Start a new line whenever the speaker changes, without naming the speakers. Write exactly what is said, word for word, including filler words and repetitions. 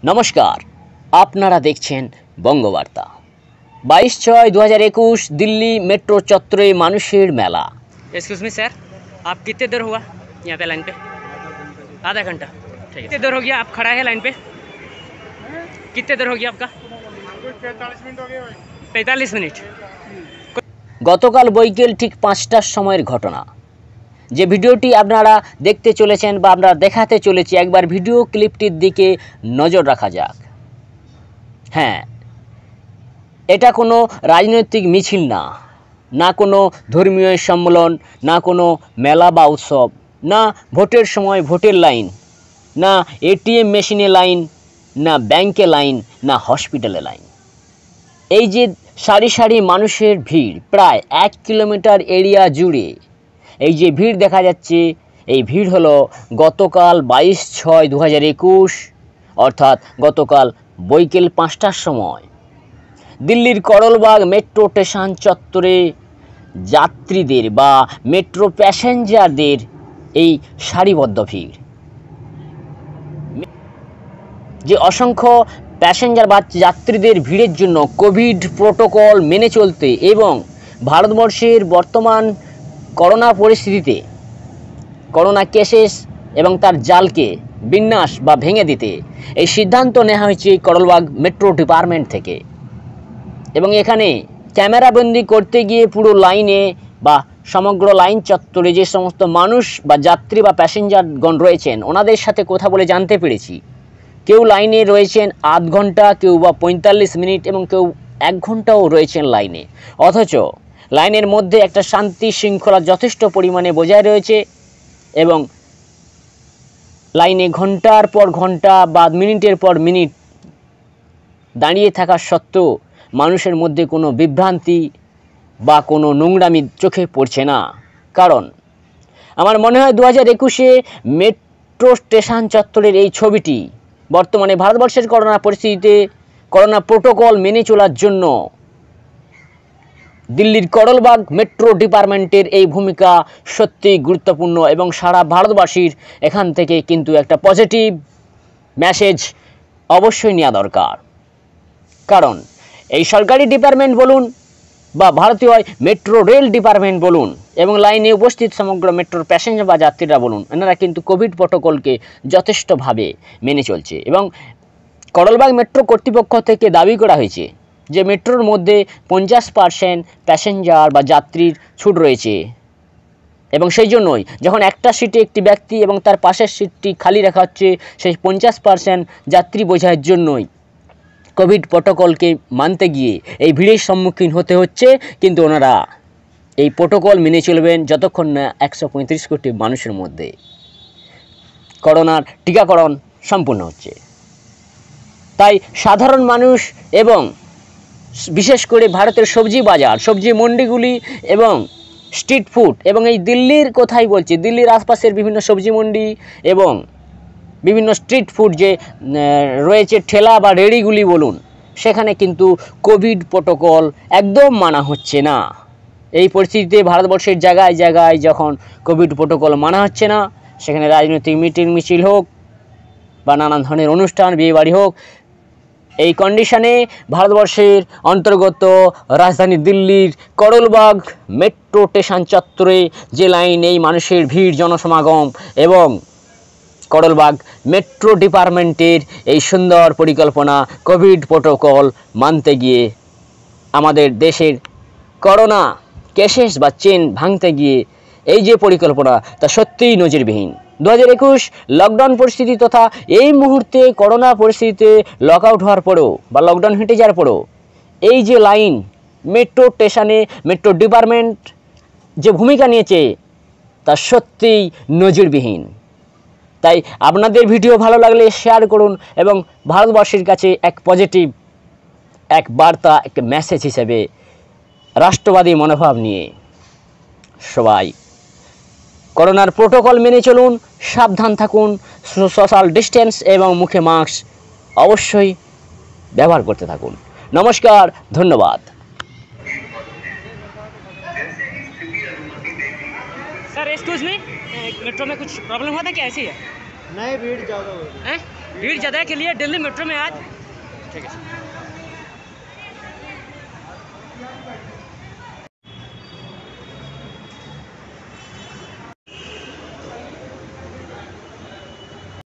नमस्कार आपनारा देखছেন বঙ্গবার্তা बाईस छय दो हज़ार एकुश दिल्ली मेट्रो चत्वरे मानुषेर मेला। एक्सक्यूज मी सर, आप कितने देर हुआ यहाँ पे लाइन पे? आधा घंटा। ठीक है, कितने देर हो गया आप खड़ा है लाइन पे? कितने देर हो गया आपका? पैंतालीस मिनट हो गए। पैंतालीस मिनट। गतकाल बैकेल ठीक पाँचटार समयेर घटना যে ভিডিওটি আপনারা দেখতে চলেছেন বা আমরা দেখাতে চলেছি, একবার ভিডিও ক্লিপটির দিকে নজর রাখা যাক। হ্যাঁ, এটা কোনো রাজনৈতিক মিছিল না, না কোনো ধর্মীয় সম্মেলন, না কোনো মেলা বা উৎসব, না ভোটের সময় ভোটের লাইন, না এটিএম মেশিনে লাইন, না ব্যাংকে লাইন, না হসপিটালে লাইন। এই যে সারি সারি মানুষের ভিড় প্রায় এক কিলোমিটার এরিয়া জুড়ে এই যে ভিড় দেখা যাচ্ছে, এই ভিড় হলো গতকাল বাইশ ছয় দু হাজার একুশ অর্থাৎ গতকাল বৈকেল পাঁচটার সময় দিল্লির করলবাগ মেট্রো স্টেশন চত্বরে যাত্রীদের বা মেট্রো প্যাসেঞ্জারদের এই সারিবদ্ধ ভিড়। যে অসংখ্য প্যাসেঞ্জার বা যাত্রীদের ভিড়ের জন্য কোভিড প্রোটোকল মেনে চলতে এবং ভারতবর্ষের বর্তমান করোনা পরিস্থিতিতে করোনা কেসেস এবং তার জালকে বিন্যাস বা ভেঙে দিতে এই সিদ্ধান্ত নেওয়া হয়েছে করলবাগ মেট্রো ডিপার্টমেন্ট থেকে। এবং এখানে ক্যামেরাবন্দি করতে গিয়ে পুরো লাইনে বা সমগ্র লাইন চত্বরে যে সমস্ত মানুষ বা যাত্রী বা প্যাসেঞ্জারগণ রয়েছেন ওনাদের সাথে কথা বলে জানতে পেরেছি, কেউ লাইনে রয়েছেন আধ ঘন্টা, কেউ বা পঁয়তাল্লিশ মিনিট এবং কেউ এক ঘন্টাও রয়েছেন লাইনে। অথচ লাইনের মধ্যে একটা শান্তি শৃঙ্খলা যথেষ্ট পরিমাণে বজায় রয়েছে এবং লাইনে ঘন্টার পর ঘন্টা বা মিনিটের পর মিনিট দাঁড়িয়ে থাকা সত্ত্বেও মানুষের মধ্যে কোনো বিভ্রান্তি বা কোনো নোংরামি চোখে পড়ছে না। কারণ আমার মনে হয় দু হাজার একুশে মেট্রো স্টেশন চত্বরের এই ছবিটি বর্তমানে ভারতবর্ষের করোনা পরিস্থিতিতে করোনা প্রোটোকল মেনে চলার জন্য দিল্লির করলবাগ মেট্রো ডিপার্টমেন্টের এই ভূমিকা সত্যি গুরুত্বপূর্ণ এবং সারা ভারতবাসীর এখান থেকে কিন্তু একটা পজিটিভ মেসেজ অবশ্যই নেওয়া দরকার। কারণ এই সরকারি ডিপার্টমেন্ট বলুন বা ভারতীয় মেট্রো রেল ডিপার্টমেন্ট বলুন এবং লাইনে উপস্থিত সমগ্র মেট্রোর প্যাসেঞ্জার বা যাত্রীরা বলুন, এনারা কিন্তু কোভিড প্রোটোকলকে যথেষ্টভাবে মেনে চলছে। এবং করলবাগ মেট্রো কর্তৃপক্ষ থেকে দাবি করা হয়েছে যে মেট্রোর মধ্যে পঞ্চাশ পার্সেন্ট প্যাসেঞ্জার বা যাত্রীর ছুট রয়েছে এবং সেই জন্যই যখন একটা সিটে একটি ব্যক্তি এবং তার পাশের সিটটি খালি রাখা হচ্ছে, সেই পঞ্চাশ পার্সেন্ট যাত্রী বোঝার জন্যই কোভিড প্রোটোকলকে মানতে গিয়ে এই ভিড়ের সম্মুখীন হতে হচ্ছে। কিন্তু ওনারা এই প্রোটোকল মেনে চলবেন যতক্ষণ না একশো পঁয়ত্রিশ কোটি মানুষের মধ্যে করোনার টিকাকরণ সম্পূর্ণ হচ্ছে। তাই সাধারণ মানুষ এবং বিশেষ করে ভারতের সবজি বাজার, সবজি মন্ডিগুলি এবং স্ট্রিট ফুড এবং এই দিল্লির কোথায় বলছি, দিল্লির আশপাশের বিভিন্ন সবজি মন্ডি এবং বিভিন্ন স্ট্রিট ফুড যে রয়েছে ঠেলা বা রেড়িগুলি বলুন, সেখানে কিন্তু কোভিড প্রোটোকল একদম মানা হচ্ছে না। এই পরিস্থিতিতে ভারতবর্ষের জায়গায় জায়গায় যখন কোভিড প্রোটোকল মানা হচ্ছে না, সেখানে রাজনৈতিক মিটিং মিছিল হোক বা নানান ধরনের অনুষ্ঠান বিয়েবাড়ি হোক, এই কন্ডিশনে ভারতবর্ষের অন্তর্গত রাজধানী দিল্লির করলবাগ মেট্রো স্টেশন চত্বরে যে লাইন, এই মানুষের ভিড় জনসমাগম এবং করলবাগ মেট্রো ডিপার্টমেন্টের এই সুন্দর পরিকল্পনা কোভিড প্রোটোকল মানতে গিয়ে আমাদের দেশের করোনা কেসেস বা চেন ভাঙতে গিয়ে এই যে পরিকল্পনা তা সত্যিই নজিরবিহীন। দু হাজার একুশ লকডাউন পরিস্থিতি তথা এই মুহূর্তে করোনা পরিস্থিতিতে লক আউট হওয়ার পরেও বা লকডাউন হেঁটে যাওয়ার পরেও এই যে লাইন মেট্রো স্টেশনে মেট্রো ডিপার্টমেন্ট যে ভূমিকা নিয়েছে তা সত্যিই নজিরবিহীন। তাই আপনাদের ভিডিও ভালো লাগলে শেয়ার করুন এবং ভারতবর্ষের কাছে এক পজিটিভ এক বার্তা, এক মেসেজ হিসেবে রাষ্ট্রবাদী মনোভাব নিয়ে সবাই করোনার প্রোটোকল মেনে চলুন, সাবধান থাকুন, সোশ্যাল ডিস্টেন্স এবং মুখে মাস্ক অবশ্যই ব্যবহার করতে থাকুন। নমস্কার, ধন্যবাদ। सर एक्सक्यूज मी, मेट्रो में कुछ प्रॉब्लम हुआ था क्या? ऐसे ही है?
नहीं, भीड़ ज़्यादा हो रही है।
भीड़ ज़्यादा के लिए दिल्ली मेट्रो में आज ठीक है।